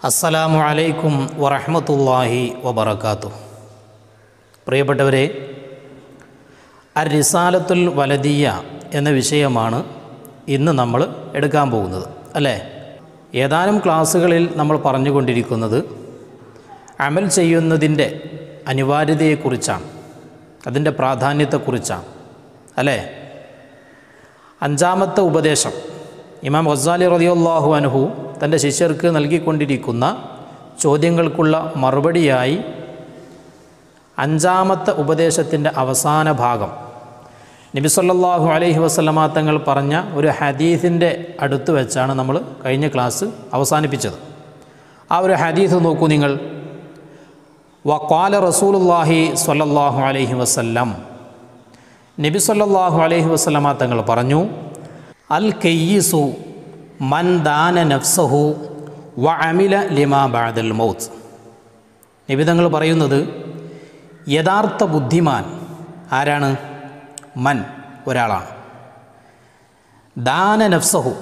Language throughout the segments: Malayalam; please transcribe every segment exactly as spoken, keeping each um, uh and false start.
അസ്സലാമു അലൈക്കും വറഹ്മത്തുള്ളാഹി വബറകാതുഹു. പ്രിയപ്പെട്ടവരെ, അർ റിസാലത്തുൽ വലദിയ എന്ന വിഷയമാണ് ഇന്ന് നമ്മൾ എടുക്കാൻ പോകുന്നത്, അല്ലേ? ഏതാനും ക്ലാസ്സുകളിൽ നമ്മൾ പറഞ്ഞുകൊണ്ടിരിക്കുന്നത് അമൽ ചെയ്യുന്നതിൻ്റെ അനിവാര്യതയെക്കുറിച്ചാണ്, അതിൻ്റെ പ്രാധാന്യത്തെക്കുറിച്ചാണ്, അല്ലേ? അഞ്ചാമത്തെ ഉപദേശം ഇമാം ഗസാലി റളിയല്ലാഹു അൻഹു തൻ്റെ ശിഷ്യർക്ക് നൽകിക്കൊണ്ടിരിക്കുന്ന ചോദ്യങ്ങൾക്കുള്ള മറുപടിയായി അഞ്ചാമത്തെ ഉപദേശത്തിൻ്റെ അവസാന ഭാഗം നബി സല്ലല്ലാഹു അലൈഹി വസല്ലമ തങ്ങൾ പറഞ്ഞ ഒരു ഹദീസിൻ്റെ അടുത്ത് വെച്ചാണ് നമ്മൾ കഴിഞ്ഞ ക്ലാസ് അവസാനിപ്പിച്ചത്. ആ ഒരു ഹദീസ് നോക്കൂ നിങ്ങൾ. വഖാല റസൂലുള്ളാഹി സ്വല്ലല്ലാഹു അലൈഹി വസല്ലം, നബി സല്ലല്ലാഹു അലൈഹി വസല്ലമ തങ്ങൾ പറഞ്ഞു, അൽ കയ്യിസു മൻ ദാന നഫ്സഹു വ അമില ലിമാ ബഅദൽ മൗത്ത്. നബി തങ്ങൾ പറയുന്നത്, യഥാർത്ഥ ബുദ്ധിമാൻ ആരാണ്? മൻ, ഒരാളാണ്. ദാന നഫ്സഹു,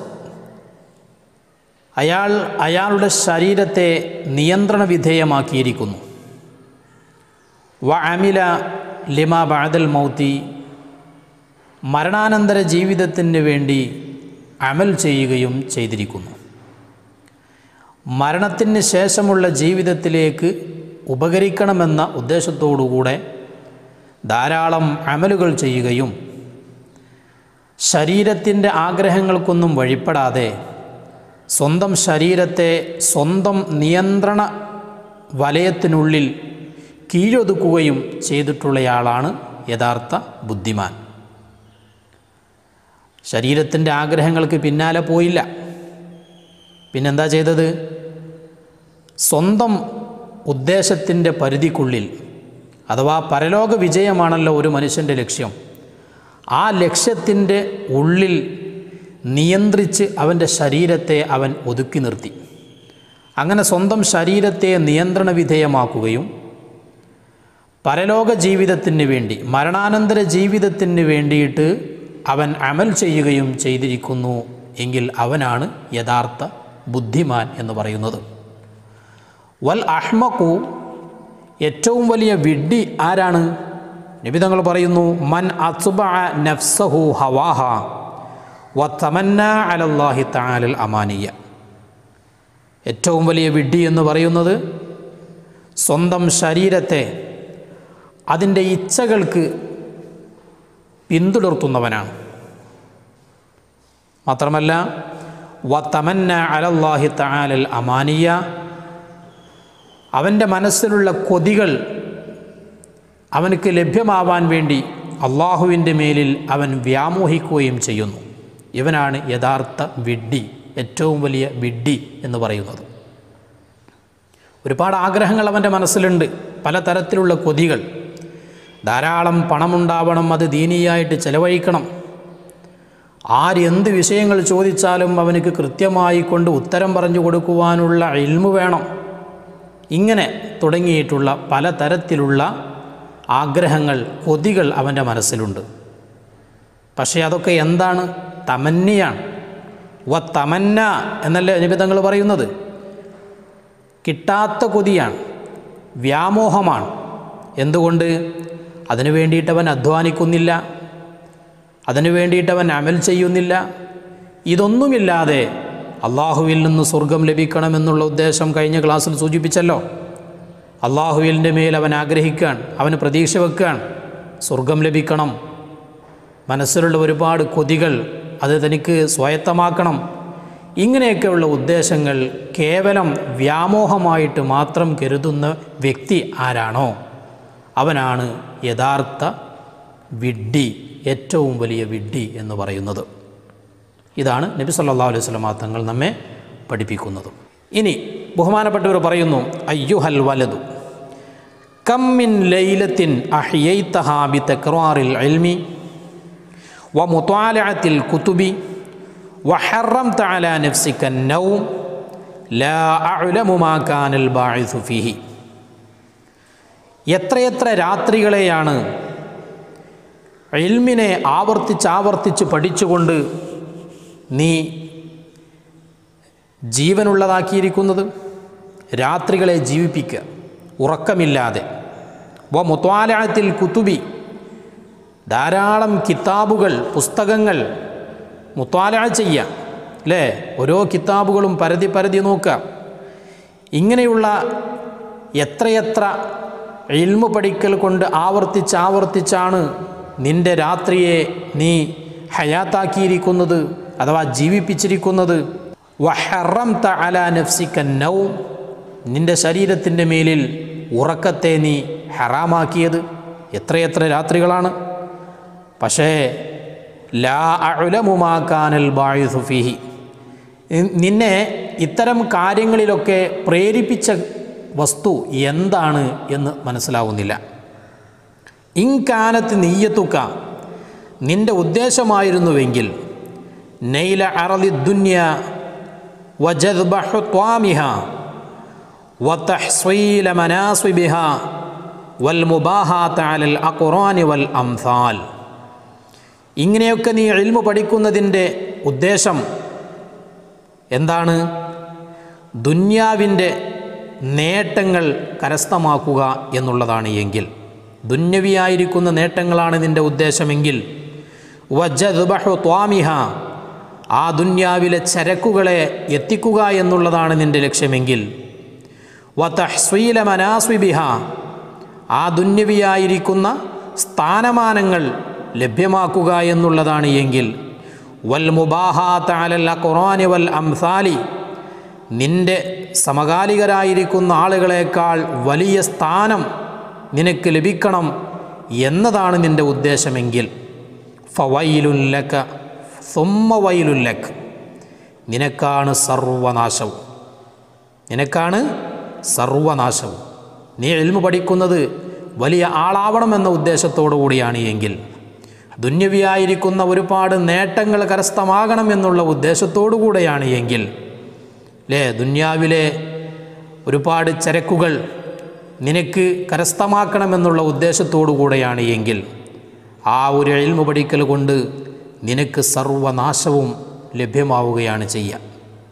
അയാൾ അയാളുടെ ശരീരത്തെ നിയന്ത്രണ വിധേയമാക്കിയിരിക്കുന്നു. വ അമില ലിമാ ബഅദൽ മൗത്തി, മരണാനന്തര ജീവിതത്തിന് വേണ്ടി അമൽ ചെയ്യുകയും ചെയ്തിരിക്കുന്നു. മരണത്തിന് ശേഷമുള്ള ജീവിതത്തിലേക്ക് ഉപകരിക്കണമെന്ന ഉദ്ദേശത്തോടുകൂടെ ധാരാളം അമലുകൾ ചെയ്യുകയും ശരീരത്തിൻ്റെ ആഗ്രഹങ്ങൾക്കൊന്നും വഴിപ്പെടാതെ സ്വന്തം ശരീരത്തെ സ്വന്തം നിയന്ത്രണ വലയത്തിനുള്ളിൽ കീഴൊതുക്കുകയും ചെയ്തിട്ടുള്ളയാളാണ് യഥാർത്ഥ ബുദ്ധിമാൻ. ശരീരത്തിൻ്റെ ആഗ്രഹങ്ങൾക്ക് പിന്നാലെ പോയില്ല. പിന്നെന്താ ചെയ്തത്? സ്വന്തം ഉദ്ദേശത്തിൻ്റെ പരിധിക്കുള്ളിൽ, അഥവാ പരലോക വിജയമാണല്ലോ ഒരു മനുഷ്യൻ്റെ ലക്ഷ്യം, ആ ലക്ഷ്യത്തിൻ്റെ ഉള്ളിൽ നിയന്ത്രിച്ച് അവൻ്റെ ശരീരത്തെ അവൻ ഒതുക്കി നിർത്തി. അങ്ങനെ സ്വന്തം ശരീരത്തെ നിയന്ത്രണ വിധേയമാക്കുകയും പരലോക ജീവിതത്തിന് വേണ്ടി, മരണാനന്തര ജീവിതത്തിന് വേണ്ടിയിട്ട് അവൻ അമൽ ചെയ്യുകയും ചെയ്തിരിക്കുന്നു എങ്കിൽ അവനാണ് യഥാർത്ഥ ബുദ്ധിമാൻ എന്ന് പറയുന്നത്. വൽ അഹ്മഖു, ഏറ്റവും വലിയ വിഡ്ഢി ആരാണ്? നബി തങ്ങൾ പറയുന്നു, മൻ അത്ബഅ നഫ്സഹു ഹവാഹ വ തമന്നാ അലല്ലാഹി തആലൽ അമാനിയ. ഏറ്റവും വലിയ വിഡ്ഢി എന്ന് പറയുന്നത് സ്വന്തം ശരീരത്തെ അതിൻ്റെ ഇച്ഛകൾക്ക് പിന്തുടർത്തുന്നവനാണ്. മാത്രമല്ല, വ തമന്ന അലല്ലാഹി തആലൽ അമാനിയ, അവൻ്റെ മനസ്സിലുള്ള കൊതികൾ അവനക്ക് ലഭ്യമാവാൻ വേണ്ടി അള്ളാഹുവിൻ്റെ മേലിൽ അവൻ വ്യാമോഹിക്കുകയും ചെയ്യുന്നു. ഇവനാണ് യഥാർത്ഥ വിഡ്ഢി, ഏറ്റവും വലിയ വിഡ്ഢി എന്ന് പറയുന്നത്. ഒരുപാട് ആഗ്രഹങ്ങൾ അവൻ്റെ മനസ്സിലുണ്ട്, പലതരത്തിലുള്ള കൊതികൾ. ധാരാളം പണമുണ്ടാവണം, അത് ദീനിയായിട്ട് ചെലവഴിക്കണം, ആരെന്ത് വിഷയങ്ങൾ ചോദിച്ചാലും അവനക്ക് കൃത്യമായി കൊണ്ട് ഉത്തരം പറഞ്ഞു കൊടുക്കുവാനുള്ള ഇൽമു വേണം. ഇങ്ങനെ തുടങ്ങിയിട്ടുള്ള പലതരത്തിലുള്ള ആഗ്രഹങ്ങൾ, കൊതികൾ അവൻ്റെ മനസ്സിലുണ്ട്. പക്ഷേ അതൊക്കെ എന്താണ്? തമന്നിയാണ്. വ തമന്ന എന്നല്ലേ നബി തങ്ങൾ പറയുന്നത്. കിട്ടാത്ത കൊതിയാണ്, വ്യാമോഹമാണ്. എന്തുകൊണ്ട്? അതിനു വേണ്ടിയിട്ടവൻ അധ്വാനിക്കുന്നില്ല, അതിനു വേണ്ടിയിട്ടവൻ അമൽ ചെയ്യുന്നില്ല. ഇതൊന്നുമില്ലാതെ അള്ളാഹുവിൽ നിന്ന് സ്വർഗം ലഭിക്കണമെന്നുള്ള ഉദ്ദേശം കഴിഞ്ഞ ക്ലാസ്സിൽ സൂചിപ്പിച്ചല്ലോ. അള്ളാഹുവിൻ്റെ മേൽ അവൻ ആഗ്രഹിക്കാൻ, അവന് പ്രതീക്ഷ വെക്കാൻ, സ്വർഗം ലഭിക്കണം, മനസ്സിലുള്ള ഒരുപാട് കൊതികൾ, അത് തനിക്ക് സ്വായത്തമാക്കണം. ഇങ്ങനെയൊക്കെയുള്ള ഉദ്ദേശങ്ങൾ കേവലം വ്യാമോഹമായിട്ട് മാത്രം കരുതുന്ന വ്യക്തി ആരാണോ അവനാണ് യഥാർത്ഥ വിഡ്ഢി, ഏറ്റവും വലിയ വിഡ്ഢി എന്ന് പറയുന്നത്. ഇതാണ് നബി സല്ലല്ലാഹു അലൈഹി വസല്ലം തങ്ങൾ നമ്മെ പഠിപ്പിക്കുന്നത്. ഇനി ബഹുമാനപ്പെട്ടവർ പറയുന്നു, അയ്യുഹൽ വലദു കം മിൻ ലൈലത്തിൻ അഹ്യൈതഹാ ബിതക്റാറിൽ ഇൽമി വ മുതാലഅത്തിൽ കുതുബി വ ഹറംത അലാ നഫ്സിക അൻ-നൗം ലാ അഅലമു മാ കാനൽ ബാഇസു ഫീഹി. എത്രയെത്ര രാത്രികളെയാണ് ഇൽമിനെ ആവർത്തിച്ചാവർത്തിച്ച് പഠിച്ചുകൊണ്ട് നീ ജീവനുള്ളതാക്കിയിരിക്കുന്നത്. രാത്രികളെ ജീവിപ്പിക്കുക ഉറക്കമില്ലാതെ. വ മുത്വാലഅത്തിൽ കുതുബി, ധാരാളം കിതാബുകൾ പുസ്തകങ്ങൾ മുത്വാലഅ ചെയ്യുക, അല്ലേ? ഓരോ കിതാബുകളും പരതി പരതി നോക്കുക. ഇങ്ങനെയുള്ള എത്രയെത്ര ഇൽമു പഠിക്കൽ കൊണ്ട് ആവർത്തിച്ച് ആവർത്തിച്ചാണ് നിൻ്റെ രാത്രിയെ നീ ഹയാത്താക്കിയിരിക്കുന്നത്, അഥവാ ജീവിപ്പിച്ചിരിക്കുന്നത്. വഹറംത അലാ നഫ്സിക നൗം, നിൻ്റെ ശരീരത്തിൻ്റെ മേലിൽ ഉറക്കത്തെ നീ ഹറാമാക്കിയത് എത്രയെത്ര രാത്രികളാണ്. പക്ഷേ ലാ അഅലമു മാ കാനൽ ബാഇസു ഫീഹി, നിന്നെ ഇത്തരം കാര്യങ്ങളിലൊക്കെ പ്രേരിപ്പിച്ച വസ്തു എന്താണ് എന്ന് മനസ്സിലാവുന്നില്ല. ഇൻകാനത്ത് നിയ്യത്തുക, നിൻ്റെ ഉദ്ദേശമായിരുന്നുവെങ്കിൽ നൈല അറളി ദുനിയ വജദ്ബ ഹുത്വാമിഹ വതഹ്സീല മനാസിബിഹ വൽ മുബാഹാത അലൽ അഖ്റാനി വൽ അംസാൽ. ഇങ്ങനെയൊക്കെ നീ ഇൽമു പഠിക്കുന്നതിൻ്റെ ഉദ്ദേശം എന്താണ്? ദുന്യാവിൻ്റെ നേട്ടങ്ങൾ കരസ്ഥമാക്കുക എന്നുള്ളതാണ് എങ്കിൽ, ദുന്യവിയായിരിക്കുന്ന നേട്ടങ്ങളാണ് നിൻ്റെ ഉദ്ദേശമെങ്കിൽ, വജദ്ബഹു ത്വാമിഹ, ആ ദുന്യാവിലെ ചരക്കുകളെ എത്തിക്കുക എന്നുള്ളതാണ് നിൻ്റെ ലക്ഷ്യമെങ്കിൽ, വതഹ്സീല മനാസിബിഹ, ആ ദുന്യവിയായിരിക്കുന്ന സ്ഥാനമാനങ്ങൾ ലഭ്യമാക്കുക എന്നുള്ളതാണ് എങ്കിൽ, വൽ മുബാഹാത അലൽ അഖ്റാനി വൽ അംസാലി, നിൻ്റെ സമകാലികരായിരിക്കുന്ന ആളുകളെക്കാൾ വലിയ സ്ഥാനം നിനക്ക് ലഭിക്കണം എന്നതാണ് നിൻ്റെ ഉദ്ദേശമെങ്കിൽ, ഫവൈലുൻ ലക സുമ്മ വൈലുൻ ലക, നിനക്കാണ് സർവനാശവും, നിനക്കാണ് സർവനാശവും. നീ ഇൽമു പഠിക്കുന്നത് വലിയ ആളാവണമെന്ന ഉദ്ദേശത്തോടു കൂടിയാണ് എങ്കിൽ, ദുന്യവിയായിരിക്കുന്ന ഒരുപാട് നേട്ടങ്ങൾ കരസ്ഥമാകണം എന്നുള്ള ഉദ്ദേശത്തോടു കൂടെയാണ് എങ്കിൽ, അല്ലേ, ദുന്യാവിലെ ഒരുപാട് ചരക്കുകൾ നിനക്ക് കരസ്ഥമാക്കണമെന്നുള്ള ഉദ്ദേശത്തോടു കൂടെയാണ് എങ്കിൽ, ആ ഒരു ഇൽമു പഠിക്കൽ കൊണ്ട് നിനക്ക് സർവനാശവും ലഭ്യമാവുകയാണ് ചെയ്യുക.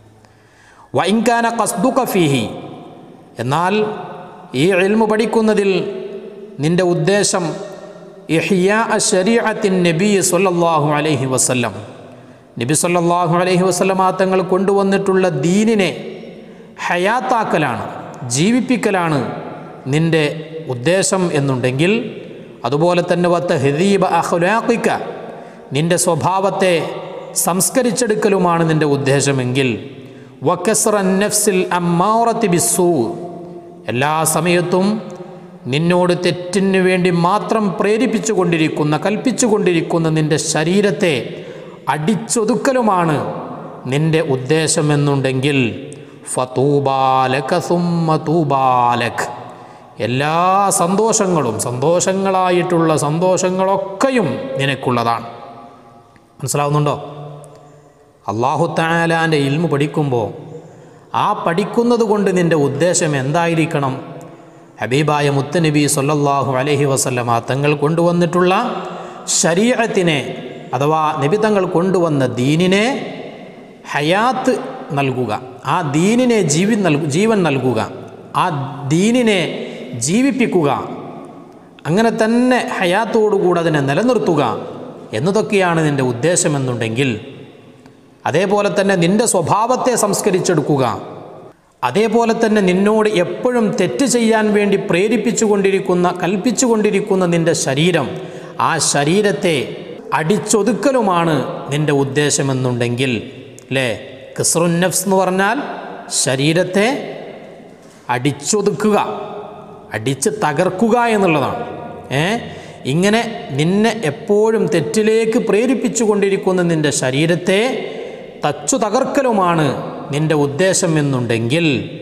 വഇൻകാന ഖസ്ദുക ഫീഹി, എന്നാൽ ഈ ഇൽമു പഠിക്കുന്നതിൽ നിൻ്റെ ഉദ്ദേശം ഇഹ്യാ ശരീഅത്തിൻ നബി സല്ലല്ലാഹു അലൈഹി വസല്ലം, നബി സല്ലല്ലാഹു അലൈഹി വസല്ലമ തങ്ങൾ കൊണ്ടുവന്നിട്ടുള്ള ദീനിനെ ഹയാത്താക്കലാണ്, ജീവിപ്പിക്കലാണ് നിൻ്റെ ഉദ്ദേശം എന്നുണ്ടെങ്കിൽ, അതുപോലെ തന്നെ വതഹ്ദീബ അഖ്ലാഖിക, നിൻ്റെ സ്വഭാവത്തെ സംസ്കരിച്ചെടുക്കലുമാണ് നിൻ്റെ ഉദ്ദേശമെങ്കിൽ, വകസ്റൻ നഫ്സിൽ അമ്മാറത്തി ബിസ്സൂ, എല്ലാ സമയത്തും നിന്നോട് തെറ്റിന് വേണ്ടി മാത്രം പ്രേരിപ്പിച്ചു കൊണ്ടിരിക്കുന്ന കൽപ്പിച്ചു കൊണ്ടിരിക്കുന്ന നിൻ്റെ ശരീരത്തെ അടിച്ചൊതുക്കലുമാണ് നിൻ്റെ ഉദ്ദേശമെന്നുണ്ടെങ്കിൽ, ഫതൂബാലക സുമ്മ തൂബാലക്, എല്ലാ സന്തോഷങ്ങളും സന്തോഷങ്ങളായിട്ടുള്ള സന്തോഷങ്ങളൊക്കെയും നിനക്കുള്ളതാണ്. മനസ്സിലാവുന്നുണ്ടോ? അല്ലാഹു തആലാൻ്റെ ഇൽമു പഠിക്കുമ്പോൾ ആ പഠിക്കുന്നത് കൊണ്ട് നിൻ്റെ ഉദ്ദേശം എന്തായിരിക്കണം? ഹബീബായ മുത്തുനബി സല്ലല്ലാഹു അലൈഹി വസല്ലമ തങ്ങൾ കൊണ്ടുവന്നിട്ടുള്ള ശരീഅത്തിനെ, അഥവാ നബി തങ്ങൾ കൊണ്ടുവന്ന ദീനിനെ ഹയാത്ത് നൽകുക, ആ ദീനിനെ ജീവി നൽകു ജീവൻ നൽകുക, ആ ദീനിനെ ജീവിപ്പിക്കുക, അങ്ങനെ തന്നെ ഹയാത്തോടുകൂടെ അതിനെ നിലനിർത്തുക എന്നതൊക്കെയാണ് നിൻ്റെ ഉദ്ദേശമെന്നുണ്ടെങ്കിൽ, അതേപോലെ തന്നെ നിൻ്റെ സ്വഭാവത്തെ സംസ്കരിച്ചെടുക്കുക, അതേപോലെ തന്നെ നിന്നോട് എപ്പോഴും തെറ്റ് ചെയ്യാൻ വേണ്ടി പ്രേരിപ്പിച്ചു കൊണ്ടിരിക്കുന്ന കൽപ്പിച്ചു കൊണ്ടിരിക്കുന്ന നിൻ്റെ ശരീരം, ആ ശരീരത്തെ അടിച്ചൊതുക്കലുമാണ് നിൻ്റെ ഉദ്ദേശമെന്നുണ്ടെങ്കിൽ, അല്ലേ, ഖസ്റുൻ നഫ്സ് എന്ന് പറഞ്ഞാൽ ശരീരത്തെ അടിച്ചൊതുക്കുക, അടിച്ച് തകർക്കുക എന്നുള്ളതാണ്. ഏ ഇങ്ങനെ നിന്നെ എപ്പോഴും തെറ്റിലേക്ക് പ്രേരിപ്പിച്ചു കൊണ്ടിരിക്കുന്ന നിൻ്റെ ശരീരത്തെ തച്ചു തകർക്കലുമാണ് നിൻ്റെ ഉദ്ദേശം എന്നുണ്ടെങ്കിൽ,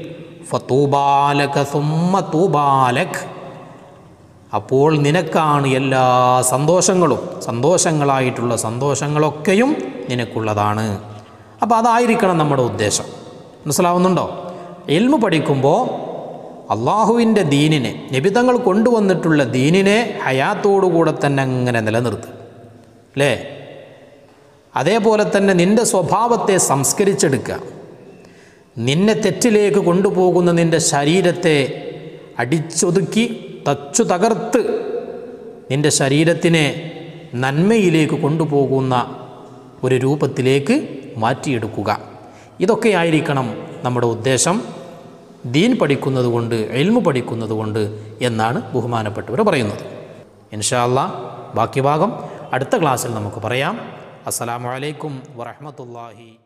ഫതൂബാലക സുമ്മ തൂബാലക്, അപ്പോൾ നിനക്കാണ് എല്ലാ സന്തോഷങ്ങളും, സന്തോഷങ്ങളായിട്ടുള്ള സന്തോഷങ്ങളൊക്കെയും നിനക്കുള്ളതാണ്. അപ്പോൾ അതായിരിക്കണം നമ്മുടെ ഉദ്ദേശം. മനസ്സിലാവുന്നുണ്ടോ? ഇൽമു പഠിക്കുമ്പോൾ അള്ളാഹുവിൻ്റെ ദീനിനെ, നബിതങ്ങൾ കൊണ്ടുവന്നിട്ടുള്ള ദീനിനെ ഹയാത്തോടുകൂടെ തന്നെ അങ്ങനെ നിലനിർത്തുക, അല്ലേ? അതേപോലെ തന്നെ നിൻ്റെ സ്വഭാവത്തെ സംസ്കരിച്ചെടുക്കുക, നിന്നെ തെറ്റിലേക്ക് കൊണ്ടുപോകുന്ന നിൻ്റെ ശരീരത്തെ അടിച്ചൊതുക്കി തച്ചു തകർത്ത് നിൻ്റെ ശരീരത്തിനെ നന്മയിലേക്ക് കൊണ്ടുപോകുന്ന ഒരു രൂപത്തിലേക്ക് മാറ്റിയെടുക്കുക. ഇതൊക്കെയായിരിക്കണം നമ്മുടെ ഉദ്ദേശം ദീൻ പഠിക്കുന്നത് കൊണ്ട്, ഇൽമു പഠിക്കുന്നത് കൊണ്ട് എന്നാണ് ബഹുമാനപ്പെട്ടവർ പറയുന്നത്. ഇൻഷാ അല്ലാഹ് ബാക്കി ഭാഗം അടുത്ത ക്ലാസ്സിൽ നമുക്ക് പറയാം. അസ്സലാമു അലൈക്കും വറഹ്മത്തുള്ളാഹി